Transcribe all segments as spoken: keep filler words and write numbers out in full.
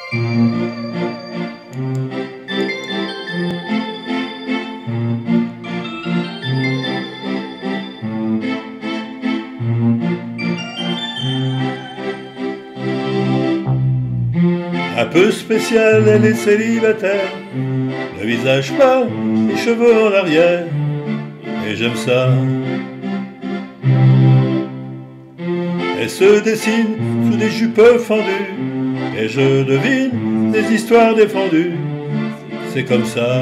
Un peu spéciale, elle est célibataire, le visage pâle, les cheveux en arrière, et j'aime ça. Elle se dessine sous des jupes fendues, et je devine des histoires défendues, c'est comme ça.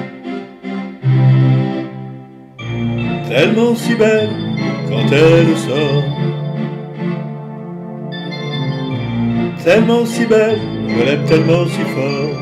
Tellement si belle quand elle sort, tellement si belle, je l'aime tellement si fort.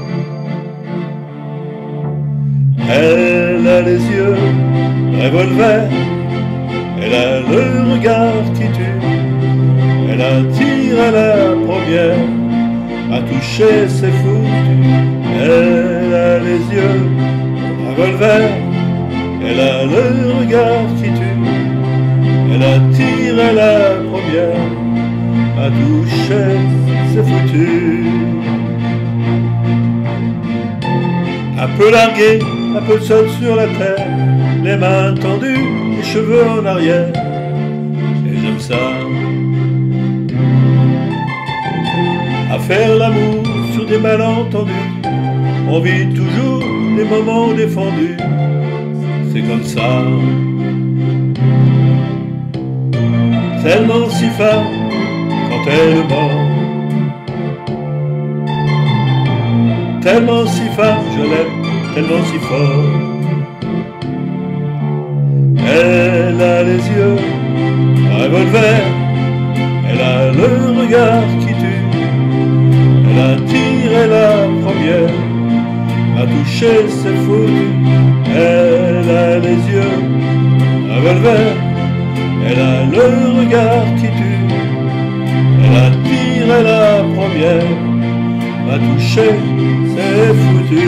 Elle a les yeux revolver, elle a le regard qui tue, elle attire à la première, à toucher c'est foutu. Elle a les yeux revolver, elle a le regard qui tue, elle attire à la première, à toucher c'est foutu. Un peu largué, un peu seul sur la terre, les mains tendues, les cheveux en arrière, et j'aime ça. À faire l'amour sur des malentendus, on vit toujours des moments défendus, c'est comme ça. Tellement si femme quand elle mord, tellement si femme, je l'aime tellement si fort. Elle a les yeux revolver, elle a le regard qui tue, elle attire la première, à toucher c'est foutu. Elle a les yeux revolver, elle a le regard qui tue, elle attire la première, à toucher c'est foutu.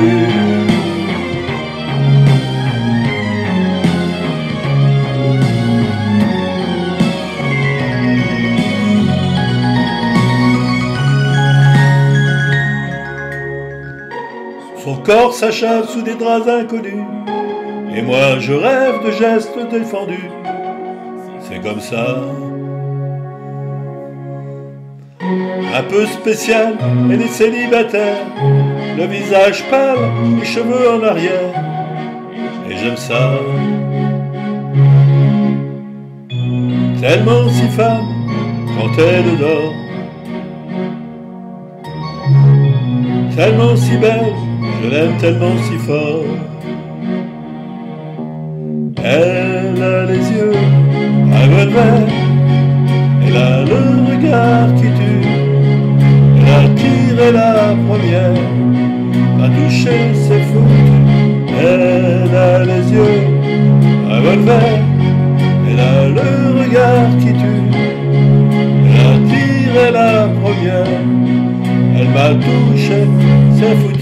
Son corps s'achave sous des draps inconnus, et moi je rêve de gestes défendus, c'est comme ça. Un peu spécial, elle est célibataire, le visage pâle, les cheveux en arrière, et j'aime ça. Tellement si femme quand elle dort, tellement si belle, je l'aime tellement si fort. Elle a les yeux revolver, elle a le regard qui tue, elle attire la première, à toucher c'est foutu. Elle a les yeux revolver, elle a le regard qui tue, elle attire la première, elle m'a touché c'est foutu.